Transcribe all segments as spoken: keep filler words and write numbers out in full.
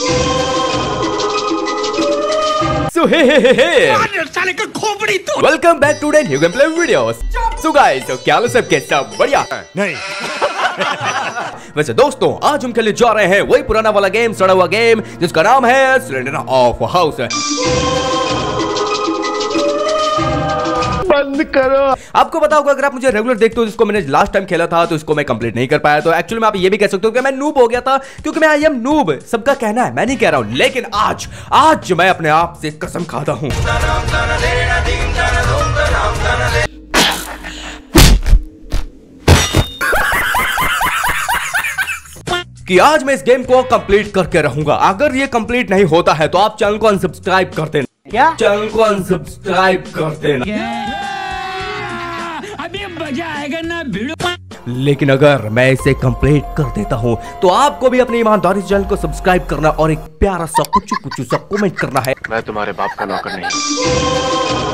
So hey hey hey hey साले का खोपड़ी तो welcome back to new game play videos. So guys, तो क्या लो सब कैसा बढ़िया नहीं वैसे दोस्तों, आज हम खेलने जा रहे हैं वही पुराना वाला गेम, सड़ा हुआ गेम जिसका नाम है सिलेंडर ऑफ हाउस। बंद करो। आपको पता होगा, अगर आप मुझे रेगुलर देखते हो, जिसको मैंने लास्ट टाइम खेला था तो इसको मैं कंप्लीट नहीं कर पाया, तो एक्चुअली में आप ये भी कह सकते हो कि मैं नूब हो गया था, क्योंकि मैं आई एम नूब। सबका कहना है, मैं नहीं कह रहा हूं, लेकिन आज आज मैं अपने आप से कसम खाता हूं कि आज मैं इस गेम को कंप्लीट करके रहूंगा। अगर ये कंप्लीट नहीं होता है तो आप चैनल को अनसब्सक्राइब कर देना। क्या? चैनल को अनसब्सक्राइब कर देना। अभी मजा आएगा ना भिड़ो। लेकिन अगर मैं इसे कंप्लीट कर देता हूं तो आपको भी अपनी ईमानदारी से चैनल को सब्सक्राइब करना और एक प्यारा सा कुछ कुछ सा कमेंट करना है। मैं तुम्हारे बाप का नौकर नहीं।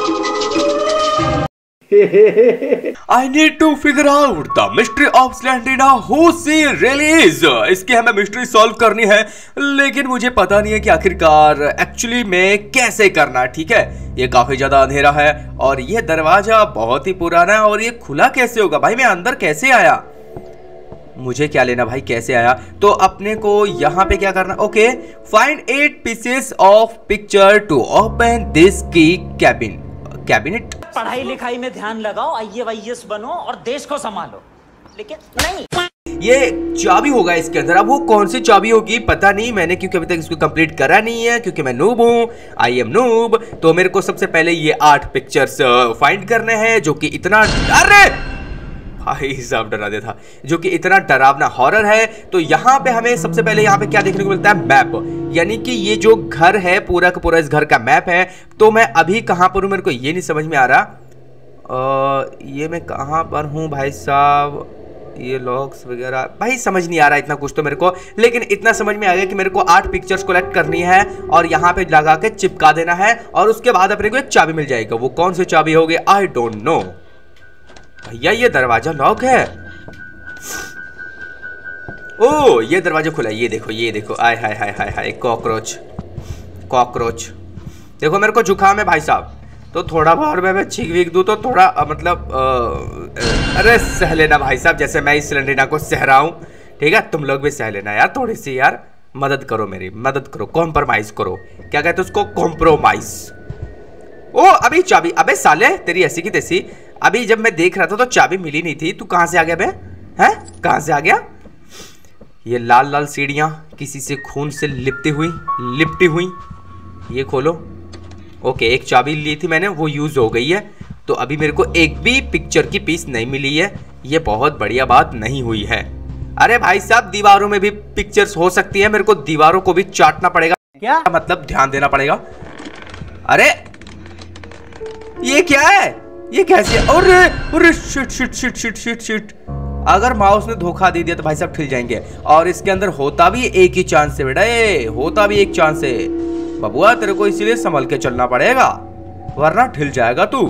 I need to figure out the mystery of Slentrina who she really is। इसकी हमें मिस्ट्री सॉल्व करनी है, लेकिन मुझे पता नहीं है कि आखिरकार एक्चुअली में कैसे करना। ठीक है, ये काफी ज्यादा अंधेरा है और ये दरवाजा बहुत ही पुराना है, और ये खुला कैसे होगा भाई? मैं अंदर कैसे आया? मुझे क्या लेना भाई, कैसे आया? तो अपने को यहाँ पे क्या करना? Okay, find eight pieces of picture to open this key cabin cabinet. पढ़ाई लिखाई में ध्यान लगाओ, आई ए वाई एस बनो और देश को संभालो, लेकिन नहीं। ये चाबी होगा इसके अंदर। अब वो कौन सी चाबी होगी पता नहीं, मैंने क्योंकि अभी तक इसको कंप्लीट करा नहीं है, क्योंकि मैं नूब हूँ, आई एम नूब। तो मेरे को सबसे पहले ये आठ पिक्चर्स फाइंड करने हैं, जो कि इतना अरे भाई साहब डरा दे था, जो कि इतना डरावना हॉरर है। तो यहाँ पे हमें सबसे पहले यहाँ पे क्या देखने को मिलता है? मैप, यानी कि ये जो घर है पूरा का पूरा इस घर का मैप है। तो मैं अभी कहाँ पर हूँ मेरे को ये नहीं समझ में आ रहा। आ, ये मैं कहाँ पर हूँ भाई साहब? ये लॉक्स वगैरह भाई समझ नहीं आ रहा इतना कुछ तो मेरे को, लेकिन इतना समझ में आ गया कि मेरे को आठ पिक्चर्स कलेक्ट करनी है और यहाँ पे लगा के चिपका देना है, और उसके बाद अपने को एक चाबी मिल जाएगा। वो कौन सी चाबी होगी आई डोंट नो। भैया ये दरवाजा लॉक है। ओ ये दरवाजा खुला है, ये देखो ये देखो। आय हाय हाय हाय हाय कॉकरोच कॉकरोच। देखो मेरे को जुकाम है भाई साहब, तो थोड़ा बाहर में मैं छींक वीक दूं तो थोड़ा आ, मतलब आ, अरे सह लेना भाई साहब, जैसे मैं इस सिलेंडरिना को सह रहा हूँ। ठीक है, तुम लोग भी सह लेना यार, थोड़ी सी यार मदद करो, मेरी मदद करो, कॉम्प्रोमाइज करो। क्या कहते हैं उसको? कॉम्प्रोमाइज। ओ अभी चाबी, अबे साले तेरी ऐसी की तैसी। अभी जब मैं देख रहा था तो चाबी मिली नहीं थी। तू कहां से आ गया बे? हैं कहां से आ गया? ये लाल लाल सीढ़ियां किसी से खून से लिपटी हुई लिपटी हुई। ये खोलो। ओके, एक चाबी ली थी मैंने, वो यूज हो गई है। तो अभी मेरे को एक भी पिक्चर की पीस नहीं मिली है। ये बहुत बढ़िया बात नहीं हुई है। अरे भाई साहब, दीवारों में भी पिक्चर्स हो सकती है, मेरे को दीवारों को भी चाटना पड़ेगा। क्या मतलब? ध्यान देना पड़ेगा। अरे ये क्या है? ये कैसे? अरे अरे shit shit shit shit shit shit. अगर माउस ने धोखा दे दिया तो भाई साहब ठिल जाएंगे। और इसके अंदर होता भी एक ही चांस है बेटा, ए होता भी एक चांस है बबुआ। तेरे को इसीलिए संभल के चलना पड़ेगा, वरना ठिल जाएगा तू।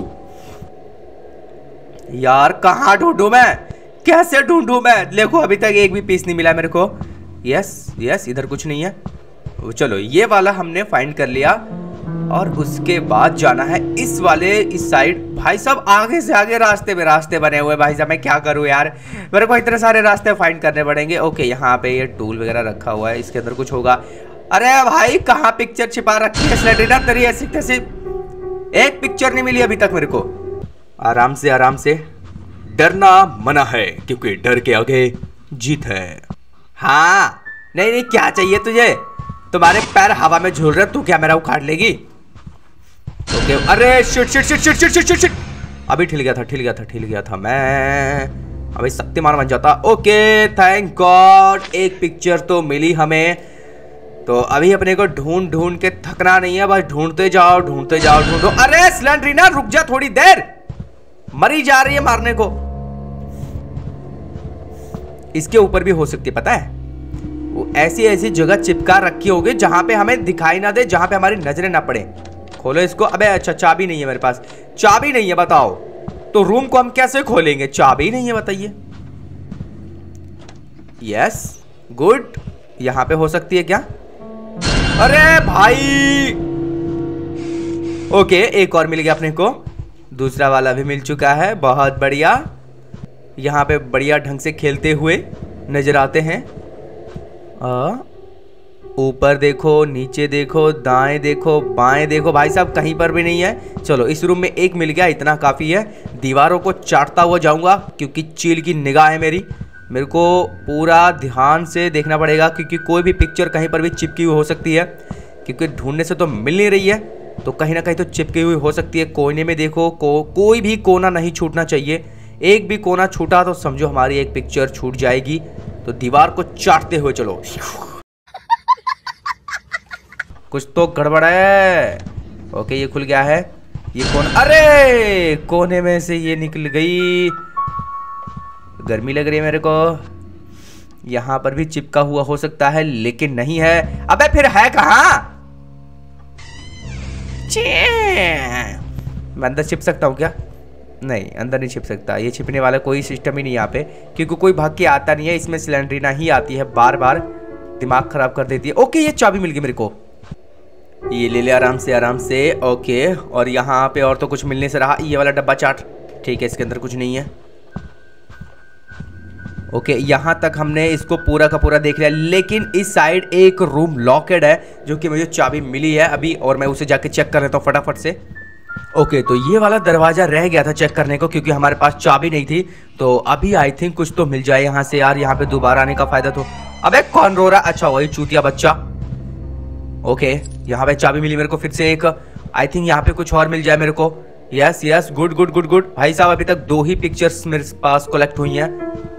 यार कहाँ ढूंढूं मैं, कैसे ढूंढूं मैं? देखो अभी तक एक भी पीस नहीं मिला मेरे को। यस यस, इधर कुछ नहीं है। चलो ये वाला हमने फाइंड कर लिया, और उसके बाद जाना है इस वाले इस साइड। भाई साहब आगे से आगे रास्ते में रास्ते बने हुए भाई साहब, मैं क्या करूं यार, मेरे को इतने सारे रास्ते फाइंड करने पड़ेंगे। ओके, यहाँ पे ये टूल वगैरह रखा हुआ है, इसके अंदर कुछ होगा। अरे भाई कहाँ पिक्चर छिपा रखी है स्लेंट्रिना तेरी ऐसी तैसी? एक पिक्चर नहीं मिली अभी तक मेरे को। आराम से आराम से, डरना मना है, क्योंकि डर के आगे जीत है। हाँ नहीं नहीं, क्या चाहिए तुझे? तुम्हारे पैर हवा में झूल रहे, तू क्या मेरा उखाड़ लेगी? ओके, अरे shit shit shit shit shit shit shit shit. अभी ठिल गया था ठिल गया था ठिल गया था मैं। अभी शक्तिमान बन जाता। ओके थैंक गॉड, एक पिक्चर तो मिली हमें। तो अभी अपने को ढूंढ ढूंढ के थकना नहीं है, बस ढूंढते जाओ ढूंढते जाओ ढूंढो। अरे सिलेंड्रिना रुक जा थोड़ी देर, मरी जा रही है मारने को। इसके ऊपर भी हो सकती है पता है, वो ऐसी ऐसी जगह चिपका रखी होगी जहां पे हमें दिखाई ना दे, जहां पे हमारी नजरें ना पड़े। खोलो इसको। अबे अच्छा चाबी नहीं है मेरे पास, चाबी नहीं है बताओ, तो रूम को हम कैसे खोलेंगे? चाबी नहीं है बताइए। यस गुड, यहां पे हो सकती है क्या? अरे भाई ओके, एक और मिल गया अपने को, दूसरा वाला भी मिल चुका है, बहुत बढ़िया। यहाँ पे बढ़िया ढंग से खेलते हुए नजर आते हैं। आ ऊपर देखो, नीचे देखो, दाएं देखो, बाएं देखो, भाई साहब कहीं पर भी नहीं है। चलो इस रूम में एक मिल गया, इतना काफ़ी है। दीवारों को चाटता हुआ जाऊंगा क्योंकि चील की निगाह है मेरी। मेरे को पूरा ध्यान से देखना पड़ेगा क्योंकि कोई भी पिक्चर कहीं पर भी चिपकी हुई हो सकती है, क्योंकि ढूंढने से तो मिल नहीं रही है, तो कहीं ना कहीं तो चिपकी हुई हो सकती है। कोने में देखो, को, कोई भी कोना नहीं छूटना चाहिए। एक भी कोना छूटा तो समझो हमारी एक पिक्चर छूट जाएगी। तो दीवार को चाटते हुए चलो। कुछ तो गड़बड़ है। ओके ये खुल गया है। ये कौन, अरे कोने में से ये निकल गई। गर्मी लग रही है मेरे को। यहां पर भी चिपका हुआ हो सकता है लेकिन नहीं है। अबे फिर है कहां? मैं अंदर छिप सकता हूं क्या? नहीं, अंदर नहीं छिप सकता। ये छिपने वाला कोई सिस्टम ही नहीं यहाँ पे, क्योंकि कोई भाग के आता नहीं है। इसमें सिलेंड्रीना ही आती है, बार बार दिमाग खराब कर देती है। ओके ये चाबी मिल गई मेरे को, ये ले ले आराम से आराम से। ओके और यहाँ पे और तो कुछ मिलने से रहा। ये वाला डब्बा चाट, ठीक है, इसके अंदर कुछ नहीं है। ओके यहाँ तक हमने इसको पूरा का पूरा देख लिया, लेकिन इस साइड एक रूम लॉकेड है जो कि मुझे चाबी मिली है अभी, और मैं उसे जाके चेक कर लेता हूँ फटाफट से। ओके तो ये वाला दरवाजा रह गया था चेक करने को क्योंकि हमारे पास चाबी नहीं थी। तो अभी आई थिंक कुछ तो मिल जाए यहाँ से यार। यहाँ पे दोबारा आने का फायदा तो। अबे कौन रो रहा? अच्छा वही चूतिया बच्चा। ओके यहाँ पे चाबी मिली मेरे को फिर से एक। आई थिंक यहाँ पे कुछ और मिल जाए मेरे को। Yes yes, good good good good. भाई साहब अभी तक दो ही पिक्चर्स मेरे पास कलेक्ट हुई हैं।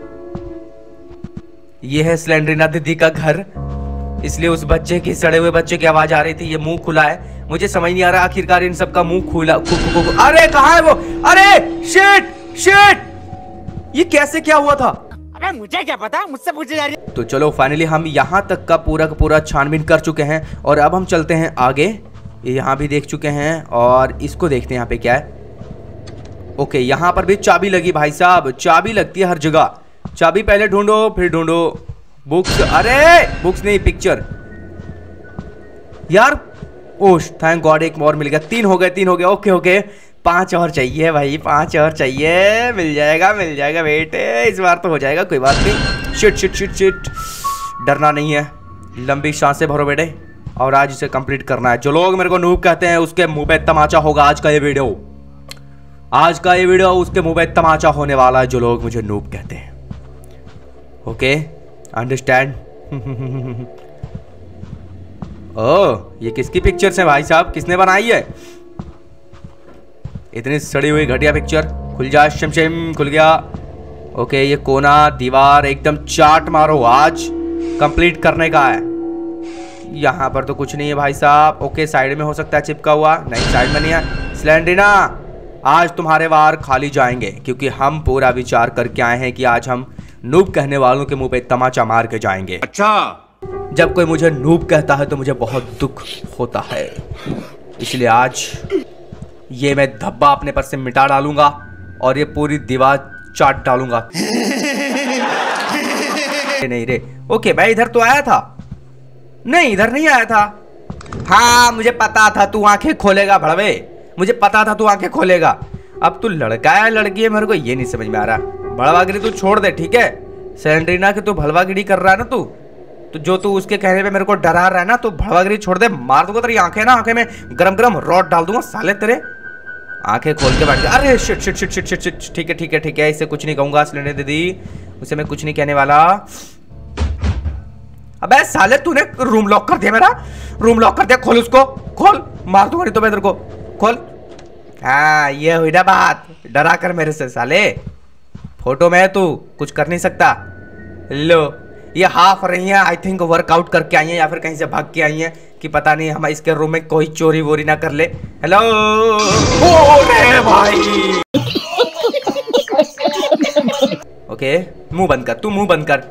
ये है स्लेंड्रीना दीदी का घर, इसलिए उस बच्चे की, सड़े हुए बच्चे की आवाज आ रही थी। ये मुंह खुला है, मुझे समझ नहीं आ रहा आखिरकार इन सबका मुंह खुला। खु, खु, खु, खु, अरे कहाँ है वो? अरे शिट शिट, ये कैसे क्या हुआ था? अबे मुझे क्या पता, मुझसे पूछे जा रही है। तो चलो फाइनली हम यहाँ तक का पूरा का पूरा छानबीन कर चुके हैं और अब हम चलते हैं आगे। यहाँ भी देख चुके हैं और इसको देखते हैं यहाँ पे क्या है। ओके यहाँ पर भी चाबी लगी भाई साहब, चाबी लगती है हर जगह। चाबी पहले ढूंढो फिर ढूंढो बुक्स। अरे बुक्स नहीं, पिक्चर यार। ओह थैंक गॉड एक और मिल गया। तीन हो गए, तीन हो गए। ओके ओके पांच और चाहिए भाई, पांच और चाहिए। मिल जाएगा मिल जाएगा बेटे, इस बार तो हो जाएगा, कोई बात नहीं। शिट शिट शिट शिट, डरना नहीं है, लंबी सांसें भरो बेटे और आज इसे कंप्लीट करना है। जो लोग मेरे को नूब कहते हैं उसके मुंह पे तमाचा होगा आज का ये वीडियो। आज का ये वीडियो उसके मुंह पे तमाचा होने वाला है जो लोग मुझे नूब कहते हैं। Okay understand. ओह ये किसकी पिक्चर्स है भाई साहब, किसने बनाई है इतनी सड़ी हुई घटिया पिक्चर? खुल जा शमशम, खुल गया। ओके ये कोना दीवार एकदम चाट मारो, आज कंप्लीट करने का है। यहाँ पर तो कुछ नहीं है भाई साहब। ओके साइड में हो सकता है चिपका हुआ, नहीं साइड में नहीं है। स्लेंड्रीना आज तुम्हारे वार खाली जाएंगे क्योंकि हम पूरा विचार करके आए हैं कि आज हम नूब कहने वालों के मुंह पे तमाचा मार के जाएंगे। अच्छा जब कोई मुझे नूब कहता है तो मुझे बहुत दुख होता है, इसलिए आज ये मैं धब्बा अपने पर से मिटा डालूंगा और ये पूरी दीवार चाट डालूंगा। नहीं रे, ओके मैं इधर तो आया था। नहीं इधर नहीं आया था। हाँ मुझे पता था तू आंखें खोलेगा भड़वे, मुझे पता था तू आंखें खोलेगा। अब तू लड़का है लड़की है मेरे को ये नहीं समझ में आ रहा। भड़वागिरी तू छोड़ दे ठीक है। स्लेंड्रीना की तू भड़वागिरी कर रहा है ना, तू तो जो तू उसके कहने पे मेरे को डरा रहा है ना, तो भड़वागिरी छोड़ दे। मार दूंगा तेरी आंखें ना, आंखें में गरम गरम रॉड डाल दूंगा साले तेरे। आंखें खोल के बैठ गया। अरे shit shit shit shit shit shit, ठीक है ठीक है ठीक है, इसे कुछ नहीं कहूंगा स्लेंड्रीना दीदी, उसे मैं कुछ नहीं कहने वाला। अबे साले तूने रूम लॉक कर दिया मेरा, रूम लॉक कर दिया। खोल उसको, खोल, मार दूंगा नहीं तो मैं तेरे को। खोल। हाँ ये हुई ना बात, डरा कर मेरे से साले। फोटो में तू कुछ कर नहीं सकता। लो ये हाफ रही है, आई थिंक वर्कआउट करके आई है या फिर कहीं से भाग के आई है कि पता नहीं हम इसके रूम में कोई चोरी वोरी ना कर ले। हेलो ओरे भाई। ओके मुंह बंद कर, तू मुंह बंद कर।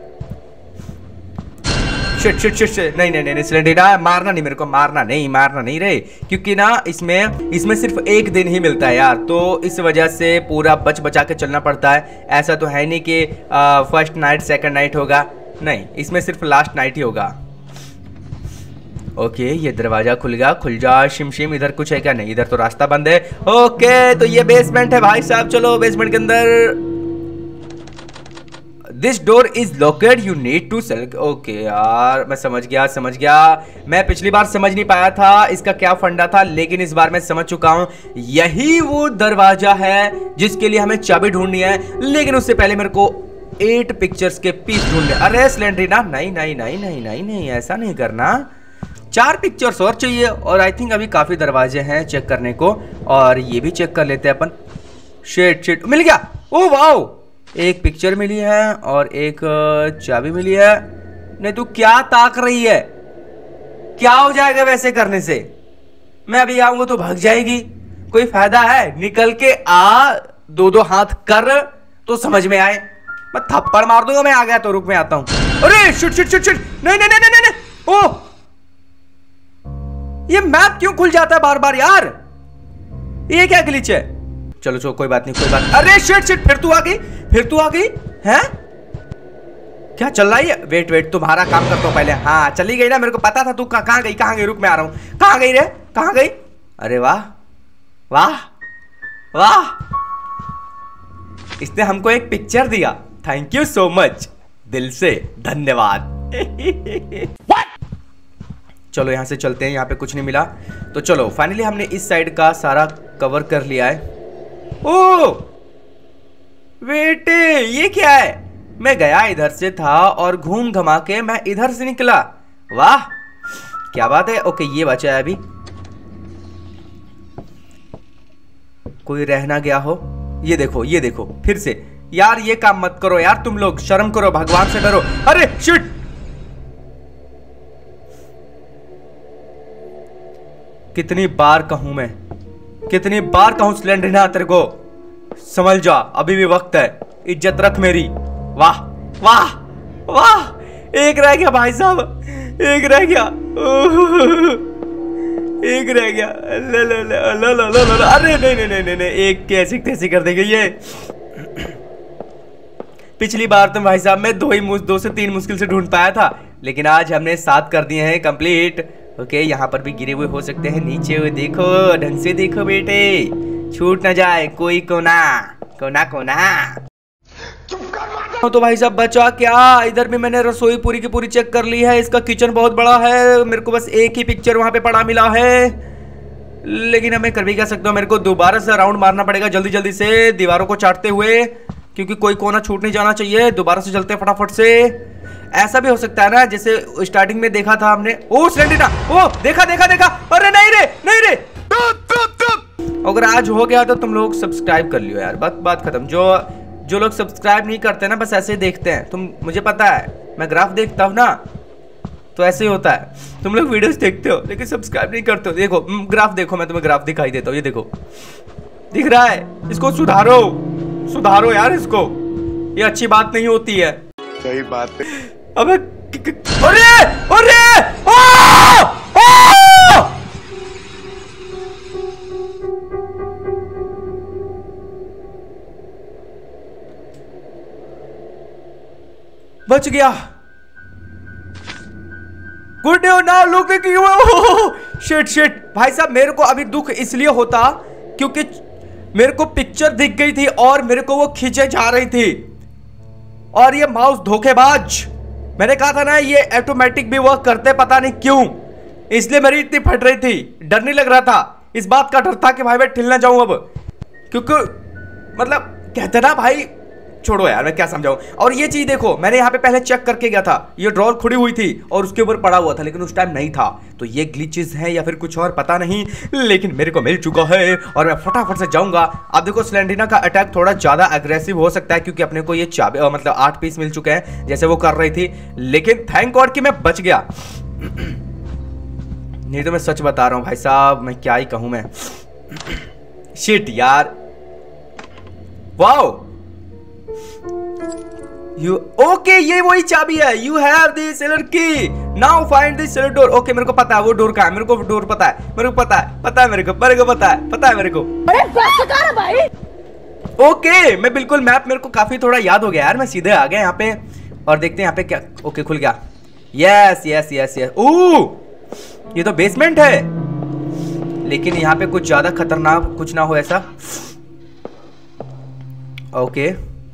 शिट शिट शिट शिट, नहीं नहीं नहीं स्लेंड्रीना मारना नहीं मेरे को, मारना नहीं मारना नहीं रे, क्योंकि ना इसमें इसमें सिर्फ एक दिन ही मिलता है यार, तो इस वजह से पूरा बच बचा के चलना पड़ता है। ऐसा तो है नहीं कि फर्स्ट नाइट सेकंड नाइट होगा, नहीं इसमें सिर्फ लास्ट नाइट ही होगा। ओके ये दरवाजा खुल गया, खुल जा शिम शिम। इधर कुछ है क्या? नहीं, इधर तो रास्ता बंद है। ओके तो ये बेसमेंट है भाई साहब, चलो बेसमेंट के अंदर। This door is locked, you need to select. Okay यार मैं समझ गया समझ गया। मैं पिछली बार समझ नहीं पाया था इसका क्या फंडा था, लेकिन इस बार मैं समझ चुका हूं। यही वो दरवाजा है जिसके लिए हमें चाबी ढूंढनी है, लेकिन उससे पहले मेरे को एट पिक्चर्स के पीस ढूंढने। अरे स्लेंड्रीना, नहीं नहीं नहीं नहीं नहीं नहीं ऐसा नहीं करना। चार पिक्चर्स और चाहिए, और आई थिंक अभी काफी दरवाजे हैं चेक करने को, और ये भी चेक कर लेते हैं अपन। शिट शिट, मिल गया। ओ वाओ, एक पिक्चर मिली है और एक चाबी मिली है। नहीं तू क्या ताक रही है? क्या हो जाएगा वैसे करने से? मैं अभी आऊंगा तो भाग जाएगी, कोई फायदा है? निकल के आ, दो दो हाथ कर तो समझ में आए। मैं थप्पड़ मार दूंगा। मैं आ गया तो रुक, मैं आता हूं। अरे शिट शिट शिट शिट, नहीं नहीं नहीं नहीं नहीं। ओ ये मैप क्यों खुल जाता है बार बार यार? ये क्या ग्लिच है? चलो चलो कोई बात नहीं कोई बात। अरे शिट शिट, फिर तू आ गई, फिर तू आ गई हैं? क्या चल रहा है? वेट वेट, तुम्हारा काम करता हूं पहले। हाँ चली गई ना, मेरे को पता था तू कहां गई कहां गई। रुक मैं आ रहा हूं। कहां गई रे, कहां गई? अरे वाह वाह वाह, इसने हमको एक पिक्चर दिया। थैंक यू सो मच, दिल से धन्यवाद। चलो यहां से चलते हैं, यहां पे कुछ नहीं मिला तो चलो। फाइनली हमने इस साइड का सारा कवर कर लिया है। ओ बेटे ये क्या है? मैं गया इधर से था और घूम घमा के मैं इधर से निकला। वाह क्या बात है। ओके ये बचा है अभी, कोई रह ना गया हो। ये देखो ये देखो फिर से। यार ये काम मत करो यार, तुम लोग शर्म करो, भगवान से डरो। अरे शिट, कितनी बार कहूं मैं, कितनी बार कहूं स्लेंडरिना तेरे को, समझ जा अभी भी वक्त है, इज्जत रख मेरी। वाह वाह वाह, एक रह गया भाई साहब, एक रह गया, एक रह गया। ले ले ले ले ले ले ले। अरे नहीं नहीं नहीं नहीं, एक कैसी कैसी कर देंगे ये। पिछली बार तो भाई साहब मैं दो ही दो से तीन मुश्किल से ढूंढ पाया था, लेकिन आज हमने सात कर दिए हैं कंप्लीट। ओके यहाँ पर भी गिरे हुए हो सकते हैं, नीचे हुए देखो, ढंग से देखो बेटे, छूट ना जाए कोई कोना कोना कोना। तो भाई साहब बचा क्या? इधर भी मैंने रसोई पूरी की पूरी चेक कर ली है, इसका किचन बहुत बड़ा है, मेरे को बस एक ही पिक्चर वहां पे पड़ा मिला है। लेकिन मैं कर भी क्या सकता हूँ, मेरे को दोबारा से राउंड मारना पड़ेगा जल्दी जल्दी से दीवारों को चाटते हुए, क्योंकि कोई कोना छूट नहीं जाना चाहिए। दोबारा से चलते फटाफट से। ऐसा भी हो सकता है ना जैसे स्टार्टिंग में देखा था हमने। ओ स्लेंडरिना, ओ देखा देखा देखा। अरे नहीं रे नहीं रे, अगर आज हो गया तो तुम लोग सब्सक्राइब कर लियो यार, बात बात खत्म। जो जो लोग सब्सक्राइब नहीं करते ना, बस ऐसे ही देखते हैं। तुम, मुझे पता है, मैं ग्राफ देखता हूँ ना, तो ऐसे ही होता है। तुम लोग वीडियोस देखते हो लेकिन सब्सक्राइब नहीं करते हो। देखो ग्राफ देखो, मैं तुम्हें ग्राफ दिखाई देता हूँ, ये देखो दिख रहा है। इसको सुधारो सुधारो यार इसको, ये अच्छी बात नहीं होती है। सही बात है। अबे अरे अरे आ! आ! बच गया। Good now look at you. Shit shit भाई साहब, मेरे को अभी दुख इसलिए होता क्योंकि मेरे को पिक्चर दिख गई थी और मेरे को वो खींचे जा रही थी, और ये माउस धोखेबाज। मैंने कहा था ना ये ऑटोमेटिक भी वर्क करते, पता नहीं क्यों, इसलिए मेरी इतनी फट रही थी, डर नहीं लग रहा था। इस बात का डर था कि भाई मैं ठिल ना जाऊं अब, क्योंकि मतलब कहते ना भाई, छोड़ो यार मैं क्या समझाऊं। और ये चीज देखो, मैंने यहाँ पे पहले चेक करके गया था, ये ड्रॉर खुली हुई थी और उसके ऊपर पड़ा हुआ था, लेकिन उस टाइम नहीं था। तो ये ग्लिचेस हैं या फिर कुछ और पता नहीं, लेकिन मेरे को मिल चुका है और मैं फटाफट से जाऊंगा। अब देखो स्लेंडरिना का अटैक थोड़ा ज्यादा अग्रेसिव हो सकता है, क्योंकि अपने को ये चाबी मतलब आठ पीस मिल चुके हैं जैसे वो कर रही थी, लेकिन थैंक गॉड कि मैं बच गया। नहीं तो मैं सच बता रहा हूँ भाई साहब, मैं क्या ही कहूँ मैं। शिट यार, वाओ यू ओके, ये वही चाबी है। You have the cellar key, now find the cellar door. Okay मेरे को पता है वो डोर कहाँ है, मेरे को डोर पता है, मेरे को पता है, पता है मेरे को, मेरे को पता है, पता है मेरे को। अरे बस भाई। ओके मैं बिल्कुल, मैप मेरे को काफी थोड़ा याद हो गया यार। मैं सीधे आ गया यहाँ पे और देखते हैं यहाँ पे क्या। ओके खुल गया, yes yes yes yes. Oh ये तो बेसमेंट है, लेकिन यहाँ पे कुछ ज्यादा खतरनाक कुछ ना हो ऐसा। ओके,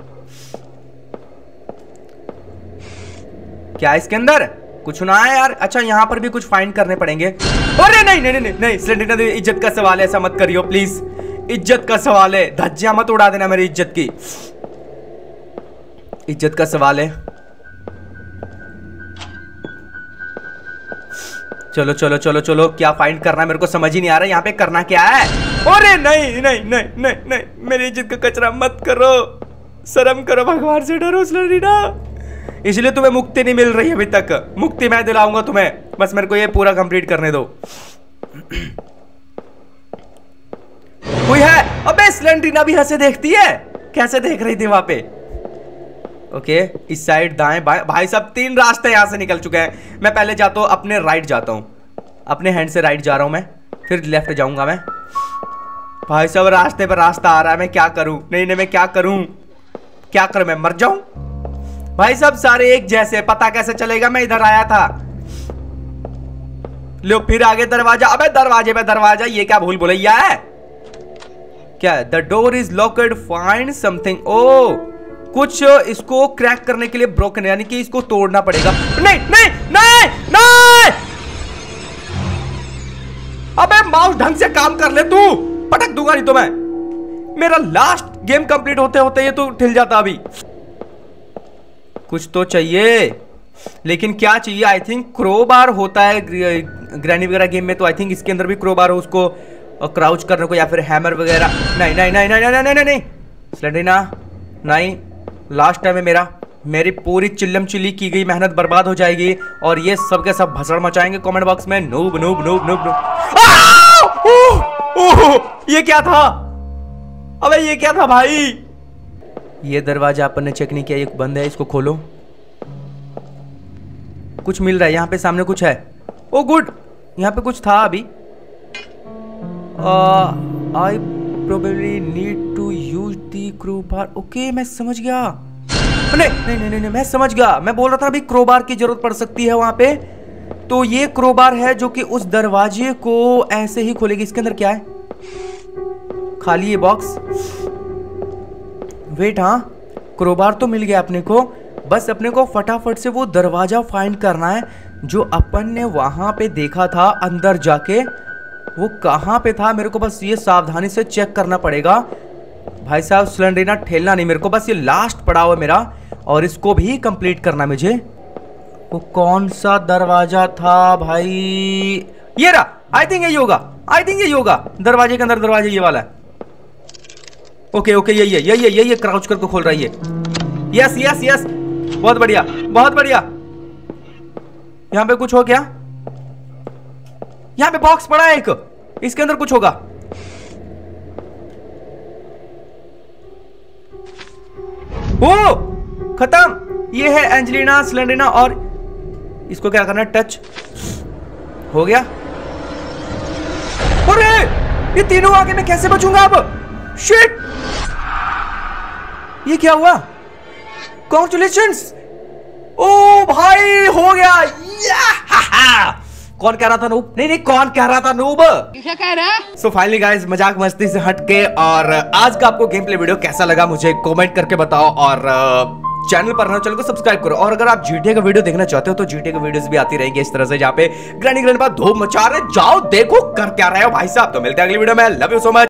क्या इसके अंदर कुछ ना है यार? अच्छा, यहाँ पर भी कुछ फाइंड करने पड़ेंगे। अरे नहीं नहीं नहीं नहीं, स्लेंडर, इज्जत का सवाल है, ऐसा मत करियो प्लीज, इज्जत का सवाल है, धज्जियां मत उड़ा देना मेरी इज्जत की, इज्जत का सवाल है। चलो चलो चलो चलो, क्या फाइंड करना है मेरे को समझ ही नहीं आ रहा, यहाँ पे करना क्या है? अरे नहीं नहीं नहीं नहीं नहीं, मेरी इज्जत का कचरा मत करो, शर्म करो, भगवान से डरो स्लेंडरिना। इसलिए तुम्हें मुक्ति नहीं मिल रही अभी तक, मुक्ति मैं दिलाऊंगा तुम्हें, बस मेरे को ये पूरा कंप्लीट करने दो। कोई है? अबे स्लेंडरिना भी हंसे देखती है, कैसे देख रही थी वहां पे? ओके, इस साइड दाएं बाएं, भाई साहब तीन रास्ते यहां से निकल चुके हैं। मैं पहले जाता हूं अपने राइट जाता हूं, अपने हैंड से राइट जा रहा हूं मैं, फिर लेफ्ट जाऊंगा मैं। भाई साहब रास्ते पर रास्ता आ रहा है, मैं क्या करूं? नहीं नहीं, मैं क्या करूं, क्या करूं, मैं मर जाऊं? भाई साहब सारे एक जैसे, पता कैसे चलेगा मैं इधर आया था? लो फिर आगे दरवाजा, अबे दरवाजे पे दरवाजा, ये क्या भूल भुलैया है? क्या है? The door is locked, find something. Oh, कुछ इसको क्रैक करने के लिए ब्रोकन, यानी कि इसको तोड़ना पड़ेगा। नहीं नहीं नहीं नहीं, अबे माउस ढंग से काम कर ले तू, पटक दूंगा नहीं तो मैं। मेरा लास्ट गेम कंप्लीट होते होते ये तो ठिल जाता अभी। कुछ तो चाहिए, लेकिन क्या चाहिए? आई थिंक क्रोबार होता है ग्रैनी वगैरह गेम में, तो आई थिंक इसके अंदर भी क्रोबार हो उसको क्राउच करने को, या फिर हैमर वगैरह। नहीं नहीं नहीं नहीं नहीं नहीं नहीं स्लेंडरिना, नहीं, लास्ट टाइम है मेरा, मेरी पूरी चिल्लम चिल्ली की गई मेहनत बर्बाद हो जाएगी, और ये सब के सब भसड़ मचाएंगे कमेंट बॉक्स में। Noob noob noob noob noob. ये क्या था? अबे ये क्या था भाई? ये दरवाजा अपन ने चेक नहीं किया, ये बंद है, इसको खोलो। कुछ मिल रहा है यहाँ पे, सामने कुछ है। ओ गुड, यहाँ पे कुछ था अभी। I probably need to use the crowbar. Okay, मैं समझ गया। नहीं नहीं नहीं नहीं, मैं समझ गया, मैं बोल रहा था अभी क्रोबार की जरूरत पड़ सकती है वहां पे, तो ये क्रोबार है जो कि उस दरवाजे को ऐसे ही खोलेगी। इसके अंदर क्या है? खाली ये बॉक्स। वेट, हाँ क्रोबार तो मिल गया अपने को, बस अपने को फटाफट से वो दरवाजा फाइंड करना है जो अपन ने वहां पे देखा था अंदर जाके। वो कहां पे था मेरे को बस ये सावधानी से चेक करना पड़ेगा। भाई साहब स्लेंडरिना ठेलना नहीं मेरे को, बस ये लास्ट पड़ाव है मेरा और इसको भी कंप्लीट करना मुझे। वो कौन सा दरवाजा था भाई? ये रहा, आई थिंक यही होगा, आई थिंक यही होगा। दरवाजे के अंदर दरवाजा ये वाला है। ओके ओके, यही है यही है यही है, क्राउच करके खोल रही है। यस यस यस, बहुत बढ़िया बहुत बढ़िया। यहां पे कुछ हो क्या? यहां पे बॉक्स पड़ा है एक, इसके अंदर कुछ होगा। ओ खत्म, ये है एंजेलिना, स्लेंडरिना और इसको क्या करना है? टच हो गया। अरे ये तीनों आगे, मैं कैसे बचूंगा अब? शिट, ये क्या हुआ? कॉन्ग्रेचुलेशंस। ओ भाई हो गया। कौन कह रहा था नूब? नहीं नहीं, कौन कह रहा था नूब? क्या कह रहा है? सो फाइनली गाइस, मजाक मस्ती से हटके, और आज का आपको गेम प्ले वीडियो कैसा लगा मुझे कमेंट करके बताओ, और चैनल पर ना चैनल को सब्सक्राइब करो। और अगर आप जीटीए का वीडियो देखना चाहते हो तो जीटीए का वीडियोस भी आती रहेंगी इस तरह से, जहाँ पे ग्रैनी ग्रैंडपा धूम मचा रहे, जाओ देखो कर क्या रहे हो भाई साहब। तो मिलते हैं अगली वीडियो में, लव यू सो मच।